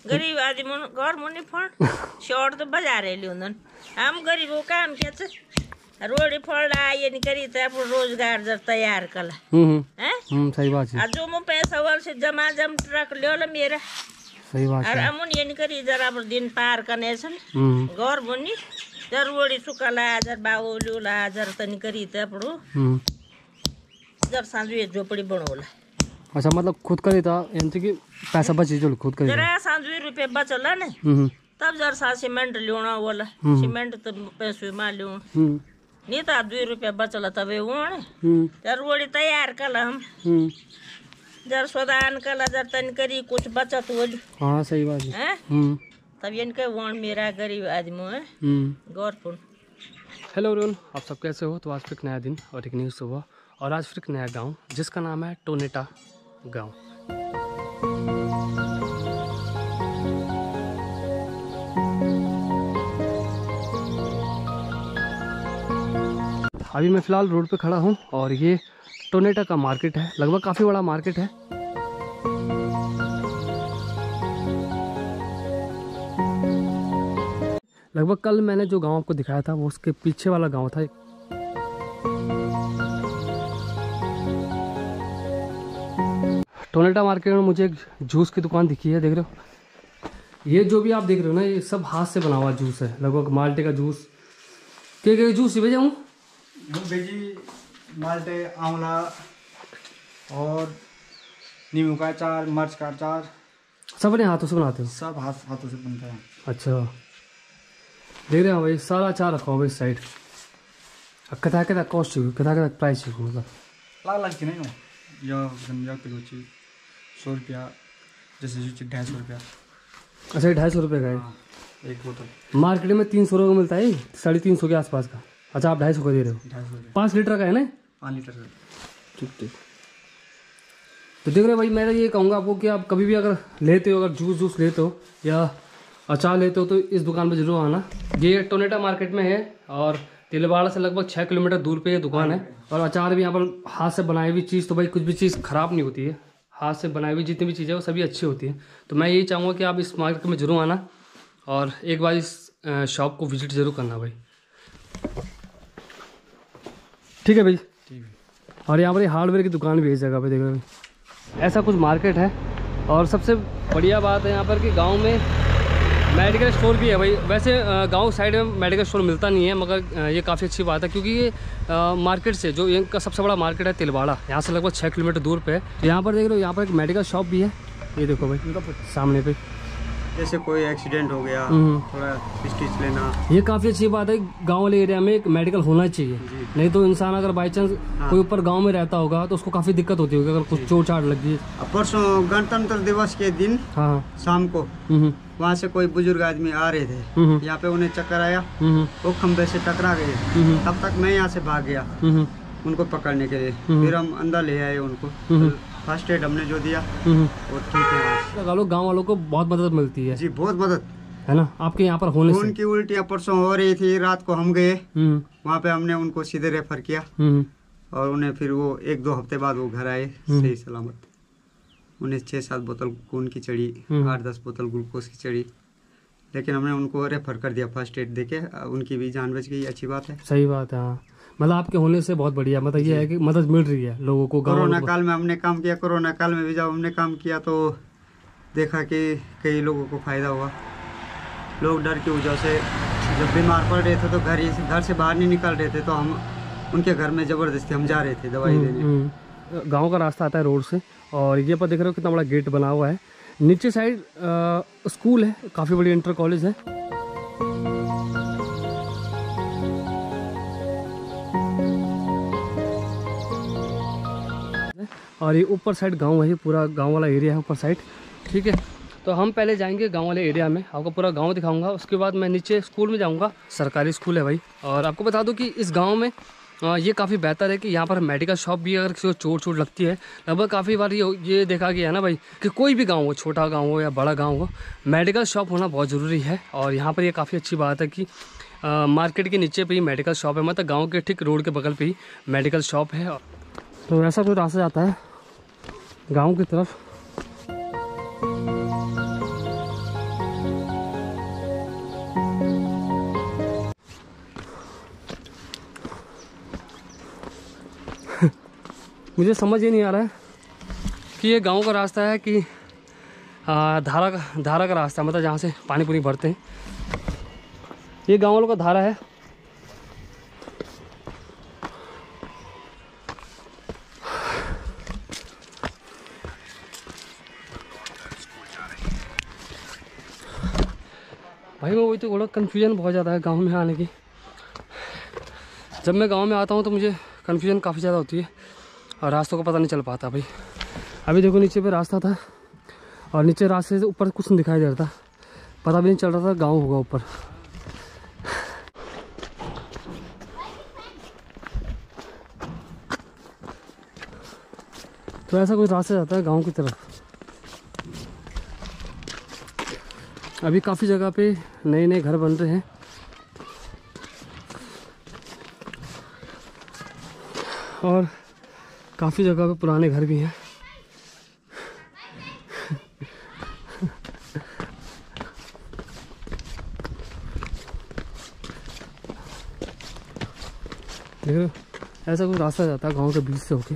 गरीब आदमी घर मुनि फंड शॉर्ट तो बजा रहे लियोन हम गरीबों काम क्या रोडी फंड ये नहीं करी तो अपन रोजगार जब तैयार कला हैं सही बात है। जो मो पैसा वाल से जमा जम ट्रक ले मेरा सही बात है। और अमुन ये नहीं करी जरा दिन पार करने से घर मुनि जर रोडी सुकला जर बावोला जर तनी करी तो अपन जर सांझे झोपड़ी बनोला। अच्छा मतलब खुद करी था यानी कि पैसा बचे जो खुद करी जरा सांझे रुपये बचला ने तब जर सा सीमेंट लियोना वाला सीमेंट तो पैसे मार लियो नहीं तो 2 रुपया बचला तब वो जर रोडी तैयार कला हम जर सोदान कला जर तन करी कुछ बचत हो। हाँ सही बात है। तब इनके वोन मेरा गरीब आदमी है गौरपुर। हेलो एवरीवन, आप सब कैसे हो? तो आज फिर एक नया दिन और एक न्यू सुबह और आज फिर एक नया गांव जिसका नाम है टोनेटा गांव। अभी मैं फ़िलहाल रोड पे खड़ा हूँ और ये टोनेटा का मार्केट है, लगभग काफ़ी बड़ा मार्केट है। लगभग कल मैंने जो गांव आपको दिखाया था वो उसके पीछे वाला गांव था। टोनेटा मार्केट में मुझे एक जूस की दुकान दिखी है, देख रहे हो? ये जो भी आप देख रहे हो ना, ये सब हाथ से बना हुआ जूस है। लगभग माल्टे का जूस के जूस ही भेजा हूँ, बेजी माल्टे आंवला और नींबू का अचार, मिर्च का अचार सब अपने हाथों से बनाते हो? सब हाथों से बनता है। अच्छा देख रहे हो भाई, सारा अचार रखा हो इस साइड। कथा कॉस्ट कथा प्राइस मतलब अलग की नहीं हो यो किलो चीज 100 रुपया जैसे 250 रुपया। अच्छा 250 रुपये का है। हाँ, एक बोतल मार्केट में 300 रुपये का मिलता है, 350 के आसपास का। अच्छा आप 250 का दे रहे हो? 250 रुपया 5 लीटर का है ना? 5 लीटर का। ठीक ठीक। तो देख रहे हो भाई, मैं ये कहूँगा आपको कि आप कभी भी अगर लेते हो, अगर जूस लेते हो या अचार लेते हो तो इस दुकान पे जरूर आना। ये टोनेटा मार्केट में है और तिलवाड़ा से लगभग 6 किलोमीटर दूर पे ये दुकान है। और अचार भी यहाँ पर हाथ से बनाई हुई चीज़, तो भाई कुछ भी चीज़ ख़राब नहीं होती है। हाथ से बनाई हुई जितनी भी चीज़ें वो सभी अच्छी होती है। तो मैं यही चाहूँगा कि आप इस मार्केट में जरूर आना और एक बार इस शॉप को विजिट जरूर करना भाई। ठीक है भाई, ठीक है। और यहाँ पर हार्डवेयर की दुकान भी है इस जगह पे, देख रहे हो? ऐसा कुछ मार्केट है। और सबसे बढ़िया बात है यहाँ पर कि गाँव में मेडिकल स्टोर भी है भाई। वैसे गांव साइड में मेडिकल स्टोर मिलता नहीं है, मगर ये काफ़ी अच्छी बात है क्योंकि ये मार्केट से जो इनका सबसे बड़ा मार्केट है तिलवाड़ा, यहाँ से लगभग 6 किलोमीटर दूर पे है। तो यहाँ पर देख रहे हो, यहाँ पर एक मेडिकल शॉप भी है। ये देखो भाई सामने पे, जैसे कोई एक्सीडेंट हो गया थोड़ा स्टिच लेना, ये काफ़ी अच्छी बात है। गाँव वाले एरिया में एक मेडिकल होना चाहिए, नहीं तो इंसान अगर बाई चांस कोई ऊपर गाँव में रहता होगा तो उसको काफ़ी दिक्कत होती होगी अगर कुछ चोट चाट लग गई। परसों गणतंत्र दिवस के दिन शाम को वहाँ से कोई बुजुर्ग आदमी आ रहे थे, यहाँ पे उन्हें चक्कर आया, वो खंबे से टकरा गए। तब तक मैं यहाँ से भाग गया उनको पकड़ने के लिए। फिर हम अंदर ले आए उनको, फर्स्ट एड हमने जो दिया वो ठीक है। गाँव वालों को बहुत मदद मिलती है जी, बहुत मदद है ना आपके यहाँ पर होने से। उनकी उल्टियाँ परसों हो रही थी, रात को हम गए वहाँ पे, हमने उनको सीधे रेफर किया और उन्हें फिर वो 1-2 हफ्ते बाद वो घर आए सही सलामत। उन्हें 6-7 बोतल खून की चढ़ी, 8-10 बोतल ग्लूकोज की चढ़ी, लेकिन हमने उनको रेफर कर दिया फर्स्ट एड देके। उनकी भी जान बच गई, अच्छी बात है। सही बात है। हाँ मतलब आपके होने से बहुत बढ़िया, मतलब ये है कि मदद मिल रही है लोगों को। कोरोना काल में हमने काम किया, कोरोना काल में भी जब हमने काम किया तो देखा कि कई लोगों को फायदा हुआ। लोग डर की वजह से जब बीमार पड़ रहे थे तो घर से बाहर नहीं निकल रहे थे, तो हम उनके घर में जबरदस्ती हम जा रहे थे दवाई देने। गाँव का रास्ता आता है रोड से और ये पर देख रहे हो कितना बड़ा गेट बना हुआ है। नीचे साइड स्कूल है, काफ़ी बड़ी इंटर कॉलेज है। और ये ऊपर साइड गांव है, पूरा गांव वाला एरिया है ऊपर साइड। ठीक है, तो हम पहले जाएंगे गांव वाले एरिया में, आपको पूरा गांव दिखाऊंगा। उसके बाद मैं नीचे स्कूल में जाऊंगा, सरकारी स्कूल है भाई। और आपको बता दूं कि इस गांव में ये काफ़ी बेहतर है कि यहाँ पर मेडिकल शॉप भी, अगर किसी को चोट लगती है, लगभग काफ़ी बार ये देखा गया है ना भाई कि कोई भी गांव हो, छोटा गांव हो या बड़ा गांव हो, मेडिकल शॉप होना बहुत ज़रूरी है। और यहाँ पर ये काफ़ी अच्छी बात है कि मार्केट के नीचे पे ही मेडिकल शॉप है, मतलब गाँव के ठीक रोड के बगल पे ही मेडिकल शॉप है। तो ऐसा कोई रास्ता जाता है गाँव की तरफ। मुझे समझ ही नहीं आ रहा है कि ये गांव का रास्ता है कि धारा का रास्ता, मतलब जहाँ से पानी पूरी भरते हैं। ये गांव वालों का धारा है। भाई मैं वही तो बोला, कन्फ्यूजन बहुत ज़्यादा है गांव में आने की। जब मैं गांव में आता हूँ तो मुझे कन्फ्यूजन काफ़ी ज़्यादा होती है और रास्तों का पता नहीं चल पाता भाई। अभी देखो नीचे पे रास्ता था और नीचे रास्ते से ऊपर कुछ नहीं दिखाई दे रहा था, पता भी नहीं चल रहा था गांव होगा ऊपर। तो ऐसा कुछ रास्ता जाता है गांव की तरफ। अभी काफ़ी जगह पे नए नए घर बन रहे हैं और काफ़ी जगह पे पुराने घर भी हैं। देखो ऐसा कुछ रास्ता जाता है गांव के बीच से होके।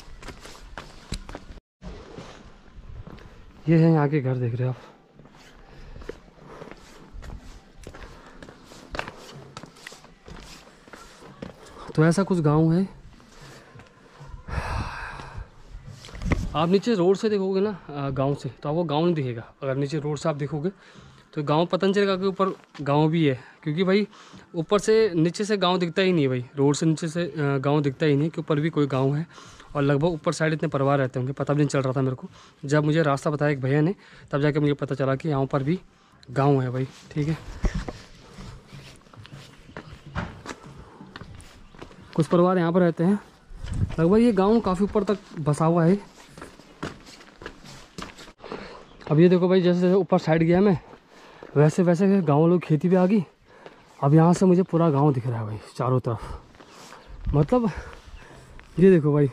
ये है यहाँ के घर, देख रहे हो आप। तो ऐसा कुछ गांव है। आप नीचे रोड से देखोगे ना गांव से, तो आपको गांव नहीं दिखेगा। अगर नीचे रोड से आप देखोगे तो गांव पता नहीं चलेगा कि ऊपर गांव भी है, क्योंकि भाई ऊपर से नीचे से गांव दिखता ही नहीं है भाई। रोड से नीचे से गांव दिखता ही नहीं कि ऊपर भी कोई गांव है। और लगभग ऊपर साइड इतने परिवार रहते होंगे, पता भी नहीं चल रहा था मेरे को। जब मुझे रास्ता बताया एक भैया ने, तब जाके मुझे पता चला कि यहाँ पर भी गाँव है भाई। ठीक है, कुछ परिवार यहाँ पर रहते हैं। लगभग ये गाँव काफ़ी ऊपर तक बसा हुआ है। अब ये देखो भाई, जैसे जैसे ऊपर साइड गया मैं, वैसे वैसे गाँव लोग खेती पे आ गई। अब यहाँ से मुझे पूरा गांव दिख रहा है भाई चारों तरफ। मतलब ये देखो भाई,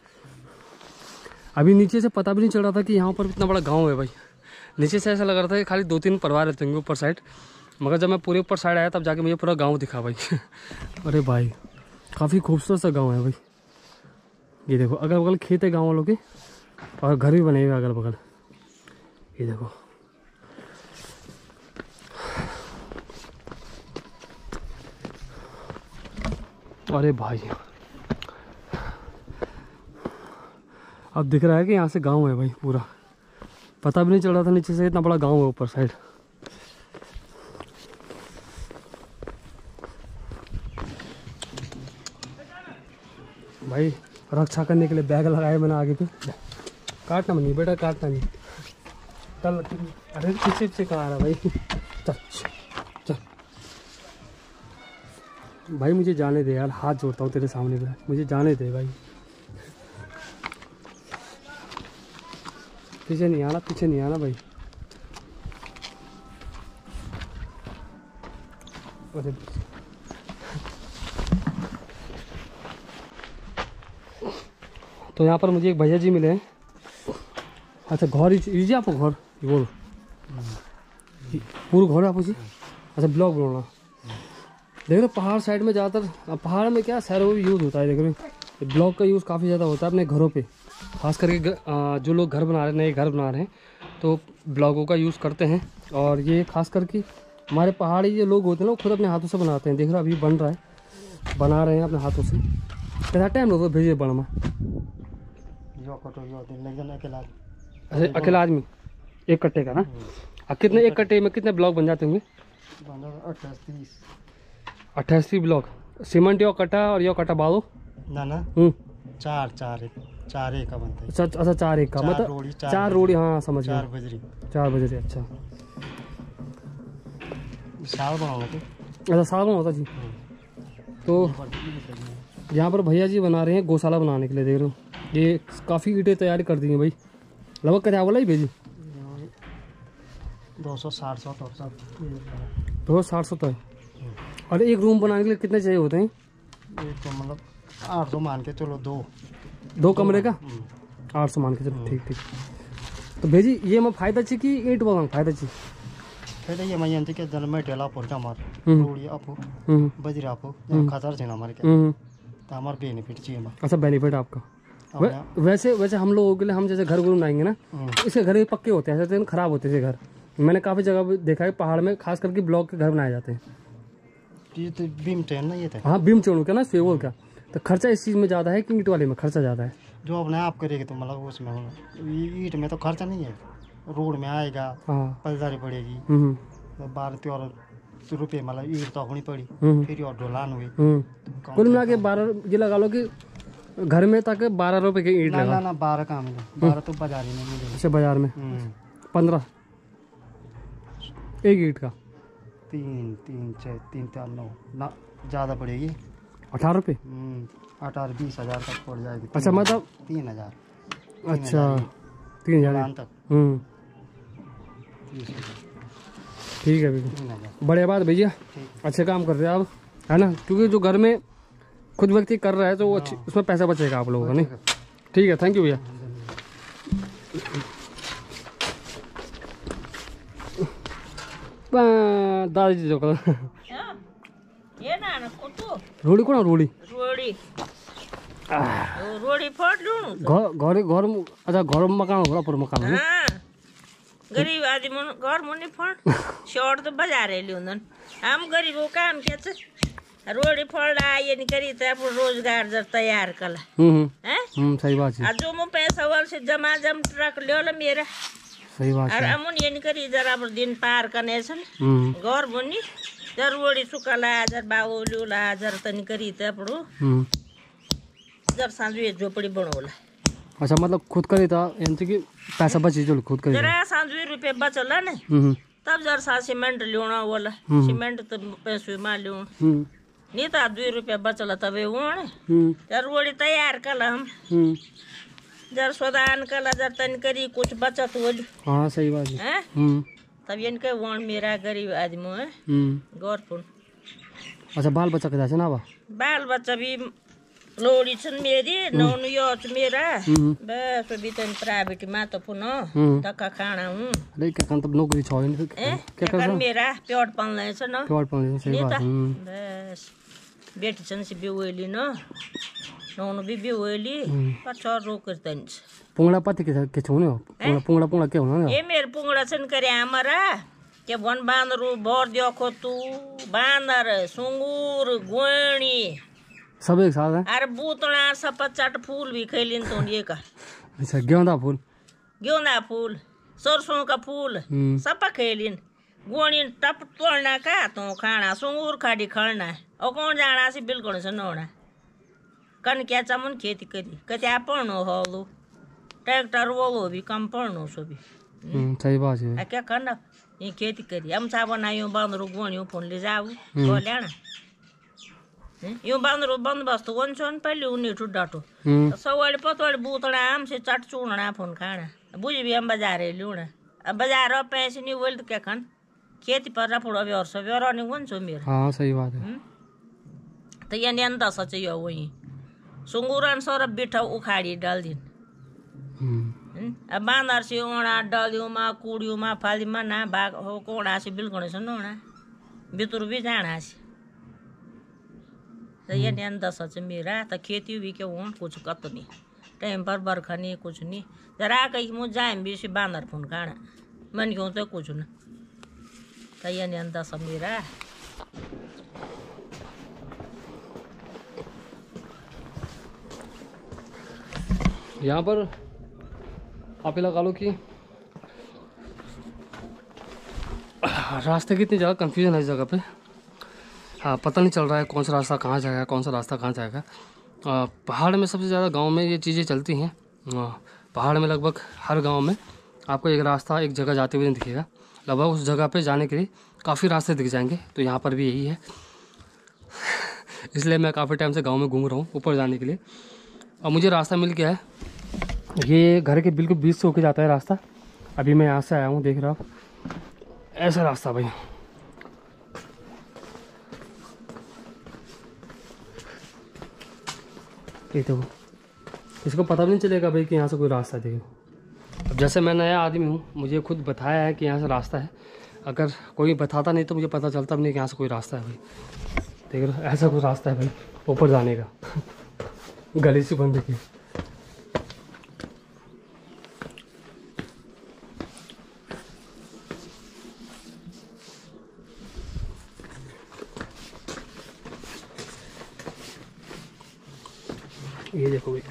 अभी नीचे से पता भी नहीं चल रहा था कि यहाँ पर इतना बड़ा गांव है भाई। नीचे से ऐसा लग रहा था कि खाली 2-3 परिवार रहते होंगे ऊपर साइड, मगर जब मैं पूरे ऊपर साइड आया तब जाके मुझे पूरा गाँव दिखा भाई। अरे भाई काफ़ी खूबसूरत सा गाँव है भाई। ये देखो अगल बगल खेत है गाँव वालों के और घर भी बने हुए अगल बगल। ये देखो अरे भाई अब दिख रहा है कि यहाँ से गांव है भाई पूरा। पता भी नहीं चल रहा था नीचे से इतना बड़ा गांव है ऊपर साइड। भाई रक्षा करने के लिए बैग लगाए मैंने आगे पे। काटना नहीं बेटा, काटना नहीं। चल अरे पीछे पीछे कहाँ आ रहा भाई। चल चल भाई मुझे जाने दे यार, हाथ जोड़ता हूँ तेरे सामने पे, मुझे जाने दे भाई। पीछे नहीं आना, पीछे नहीं आना भाई। अरे तो यहाँ पर मुझे एक भैया जी मिले हैं। अच्छा घर लीजिए आप घर बोल पूरा घर आप जी। अच्छा ब्लॉग बनाना देख रहे पहाड़ साइड में ज़्यादातर, पहाड़ में क्या शहरों में यूज़ होता है। देख रहे ब्लॉग का यूज़ काफ़ी ज़्यादा होता है अपने घरों पे, खास करके जो लोग घर बना रहे हैं, नए घर बना रहे हैं तो ब्लॉगों का यूज़ करते हैं। और ये खास करके हमारे पहाड़ी जो लोग होते हैं ना वो खुद अपने हाथों से बनाते हैं। देख रहे अभी बन रहा है, बना रहे हैं अपने हाथों से। कितना टाइम लगता है भेजिए बना? अच्छा अकेला आदमी एक कट्टे का ना? कितने एक कट्टे में कितने ब्लॉक बन जाते होंगे? 28 ब्लॉक सीमेंट यो कट्टा और यो कट्टा बालू ना ना चार एक का बनता है। अच्छा 4 एक का मतलब 4 रोड़ी। हाँ समझ गया, 4 बजरी। अच्छा साल बनाओ तो अच्छा साल में होता जी। तो यहाँ पर भैया जी बना रहे हैं गौशाला बनाने के लिए। देख रहे हो ये काफ़ी ईंटें तैयार कर दी हैं भाई। लगभग क्या बोला ही भेजी 260 तो है। और एक रूम बनाने के लिए कितने चाहिए होते हैं? एक तो मतलब 800 मान के चलो, दो कमरे का 800 मान के चलो। ठीक ठीक। तो भेजी ये मैं फायदा चाहिए कि ईंट बनाऊँ फायदा चाहिए? फायदा ये मैं जानते कि जन्म में ढेला पोर का मार रोड़ी आपो बजरी आपो खतर छे ना हमारे क्या तो हमारा बेनिफिट चाहिए। अच्छा बेनिफिट आपका वैसे वैसे हम लोगों के लिए, हम जैसे घर बनाएंगे ना, इसके घर पक्के होते हैं, ऐसे खराब होते हैं घर। मैंने काफ़ी जगह देखा है पहाड़ में, खास करके ब्लॉक के घर बनाए जाते हैं। ये तो बीम ट्रेन ना, ये था। हाँ, बीम चोड़ का ना, फेवल का। तो खर्चा इस चीज़ में ज़्यादा है कि ईंट वाले में खर्चा ज़्यादा है? जो अपने आप करेगी तो मतलब उसमें होगा। ईंट में तो खर्चा नहीं है, रोड में आएगा, हाँ, पलदारी पड़ेगी, 12-13 रुपये मतलब ईंट तो होनी पड़ी, फिर और ढोलान हुई। कुल मिला के 12 ये लगा लो कि घर में तक 12 रुपए की ईंट लगा। ना 12 कहाँ मिले, 12 तो बाजार में मिले। अच्छा, बाजार में 15 एक ईंट का? 3 6 3 4 9 ना, ज़्यादा पड़ेगी। 18 रुपये? 18-20 हज़ार तक पड़ जाएगी। अच्छा, मतलब 3000। अच्छा, 3000 तक। ठीक है भैया, बढ़िया बात भैया, अच्छे काम कर रहे हैं आप, है ना? क्योंकि जो घर में खुद व्यक्ति कर रहा है तो वो अच्छी, उसमें पैसा बचेगा आप लोगों का। नहीं, ठीक है, थैंक यू भैया। दादाजी जो ये ना ना कुतो रोड़ी को ना, रोड़ी रोड़ी फोड़ लूं घर घर अच्छा, घर मकान हो पूरा मकान है। हाँ, गरीब आदमी घर मुनि फोड़ शॉर्ट तो बाजारे लियोंदन। हम गरीबों काम क्या छ रोड़ी फोड़ ये नहीं करी तो अपन रोजगार जब तैयार कला हैं। सही बात है। जो मो पैसा वाल से जम ट्रक लियो मेरा। सही बात और है। अमुन ये नहीं करी जरा अब दिन पार करने से घर मुनि जर रोड़ी सुकला जर बाबू लियोला जर तनी करी तो अपन जर सांझे झोपड़ी बनोला। अच्छा, मतलब खुद करी था यानी कि पैसा बची जो खुद करी जरा सांझे रुपये बचला ने तब जर सा सीमेंट लियोना वाला सीमेंट तो पैसे मा लियो नहीं तो 2 रुपये बचला तबे वोण जर रोड़ी तैयार कला हम जर सोदान कला जर तन करी कुछ बचत होली। हाँ, सही बात है। तब इनके वोण मेरा गरीब आदमी है गौरपुर। अच्छा, बाल बच्चा के जाचे ना बा? बाल बच्चा भी लोड़ी छन मेरी नौन यो मेरा बस भी तन प्राइवेट मा तो पुनः टका खाना हूँ। अरे क्या कर, तब नौकरी छोड़ नहीं क्या कर मेरा प्योर पालने छ न प्योर पालने। सही बात है। बस बेटी छन से बिवेली न नौन भी बिवेली पछर रोक तन पुंगड़ा पति के छोने हो पुंगड़ा पुंगड़ा क्या होना ए मेरे पुंगड़ा छन करे हमारा के वन बांदरू भर देखो तू बांदर सुंगूर गोणी सब एक साथ है। अरे बूतना सब चट फूल भी खेलिन तो ये का। अच्छा, गेंदा फूल सरसों का फूल सब खेलिन गोणी टप तोड़ना का तो खाना सुंगूर खाड़ी खड़ना और कौन जाना से बिल्कुल से नोना कन क्या चमन खेती करी कत्या पढ़नो हो लो ट्रैक्टर वो भी कम पढ़नो सो भी। सही बात है। क्या करना ये खेती करी हम सा बनायो बांदरो गोणी फोन ले जाऊ तो लेना यो बांदरो बंदोबस्त वन पहले उन्हीं ठू डाटो सवाड़ी पतवाड़ी बूतना आम से चट चूड़ना फोन खाना बुझ भी हम बाजारे लूना अब बाजार पैसे नहीं बोल तो क्या खान खेती पर रफड़ व्यवहार नहीं वन सो मेरा। हाँ, सही बात है। तो ये अंदा सच यो वही सुंगुरन सौरभ बिठा उखाड़ी डाल दिन अब बांदर से ओणा डालियो मा कुड़ियो मा फाली मा ना भाग हो कोणा से बिल्कुल से नोना बितुर भी जाना से तो ये अंदा सच मेरा तो खेती भी क्या वो कुछ कत नहीं टाइम पर बरखा नहीं कुछ नहीं जरा कहीं मुझ जाए भी से बांदर फोन खाना मन क्यों तो कुछ ना तो ये अंदा सब मेरा। यहाँ पर आप लगा लो कि रास्ते की इतनी ज़्यादा कंफ्यूजन है इस जगह पे। हाँ, पता नहीं चल रहा है कौन सा रास्ता कहाँ जाएगा, कौन सा रास्ता कहाँ जाएगा। पहाड़ में सबसे ज़्यादा गांव में ये चीज़ें चलती हैं। पहाड़ में लगभग हर गांव में आपको एक रास्ता एक जगह जाते हुए नहीं दिखेगा। लगभग उस जगह पे जाने के लिए काफ़ी रास्ते दिख जाएंगे। तो यहाँ पर भी यही है इसलिए मैं काफ़ी टाइम से गाँव में घूम रहा हूँ ऊपर जाने के लिए। और मुझे रास्ता मिल गया है, ये घर के बिल्कुल बीच से होके जाता है रास्ता। अभी मैं यहाँ से आया हूँ, देख रहा हूँ ऐसा रास्ता भाई। ये तो इसको पता भी नहीं चलेगा भाई कि यहाँ से कोई रास्ता है। देखो, अब जैसे मैं नया आदमी हूँ, मुझे खुद बताया है कि यहाँ से रास्ता है। अगर कोई बताता नहीं तो मुझे पता चलता भी नहीं कि यहाँ से कोई रास्ता है भाई। देख रहे हो, ऐसा कोई रास्ता है भाई ऊपर जाने का गली से बंद की। ये देखो भैया,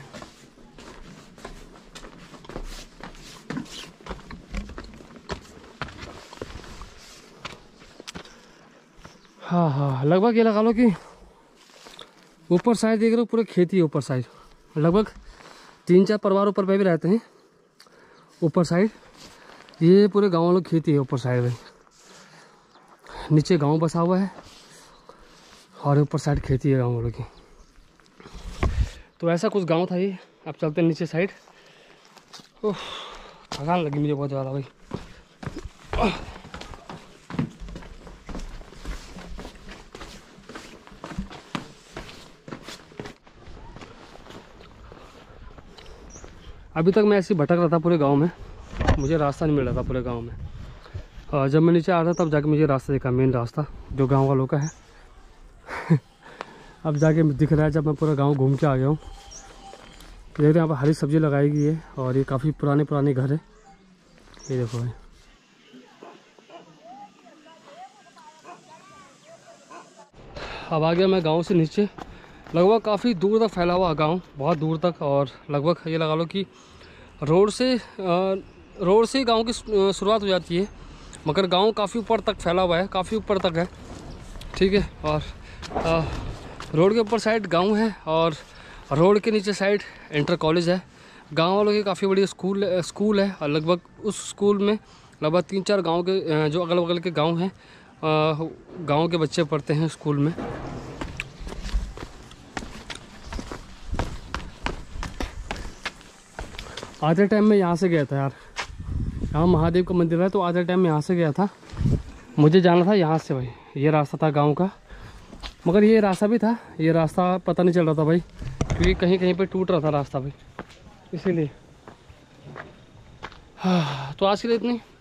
हाँ हाँ, लगभग ये लगा लो कि ऊपर साइड देख रहे हो पूरे खेती है ऊपर साइड। लगभग 3-4 परिवार ऊपर पे भी रहते हैं ऊपर साइड। ये पूरे गाँव वालों की खेती है ऊपर साइड में। नीचे गांव बसा हुआ है और ऊपर साइड खेती है गाँव वालों की। तो ऐसा कुछ गांव था ये। अब चलते हैं नीचे साइड। ओह, थकान लगी मुझे बहुत ज़्यादा भाई। अभी तक मैं ऐसे भटक रहा था पूरे गांव में, मुझे रास्ता नहीं मिल रहा था पूरे गांव में। और जब मैं नीचे आ रहा था तब जाके मुझे रास्ता दिखा, मेन रास्ता जो गांव वालों का है। अब जाके दिख रहा है जब मैं पूरा गांव घूम के आ गया हूँ। देख रहे हैं यहाँ पर हरी सब्जी लगाई गई है और ये काफ़ी पुराने घर है। ये देखो भाई, अब आ गया मैं गांव से नीचे। लगभग काफ़ी दूर तक फैला हुआ गांव, बहुत दूर तक। और लगभग ये लगा लो कि रोड से ही गांव की शुरुआत हो जाती है, मगर गांव काफ़ी ऊपर तक फैला हुआ है, काफ़ी ऊपर तक है। ठीक है, और रोड के ऊपर साइड गांव है और रोड के नीचे साइड इंटर कॉलेज है। गांव वालों की काफ़ी बड़ी स्कूल है और लगभग उस स्कूल में लगभग 3-4 गांव के जो अगल बगल के गांव हैं, गांव के बच्चे पढ़ते हैं स्कूल में। आधे टाइम में यहाँ से गया था यार, यहाँ महादेव का मंदिर है, तो आधे टाइम में यहाँ से गया था। मुझे जाना था यहाँ से भाई, ये रास्ता था गांव का, मगर ये रास्ता भी था, ये रास्ता पता नहीं चल रहा था भाई, क्योंकि कहीं कहीं पे टूट रहा था रास्ता भाई, इसीलिए। हाँ, तो आज के लिए इतनी।